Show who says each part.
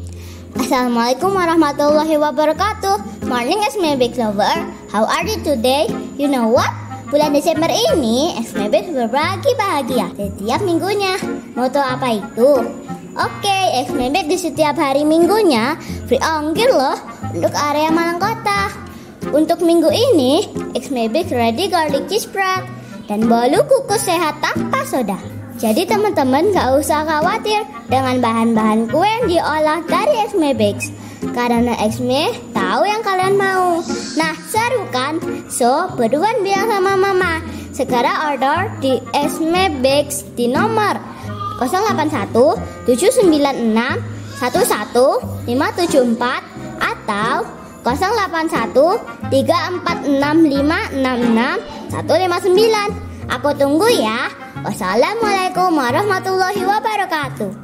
Speaker 1: Assalamualaikum warahmatullahi wabarakatuh. Morning Esme Big Lover. How are you today? You know what? Bulan Desember ini Esme Big berbagi bahagia setiap minggunya. Mau tahu apa itu? Oke, Esme Big di setiap hari minggunya free ongkir loh untuk area Malang Kota. Untuk minggu ini Esme Big ready garlic cheese spread dan bolu kukus sehat tanpa soda. Jadi teman-teman gak usah khawatir dengan bahan-bahan kue yang diolah dari Esme Bakes, karena Esme tahu yang kalian mau. Nah, seru kan? So, buruan bilang sama mama. Sekarang order di Esme Bakes di nomor 081 796 11 574 atau 081 346 566 159. Aku tunggu ya. Wassalamualaikum warahmatullahi wabarakatuh.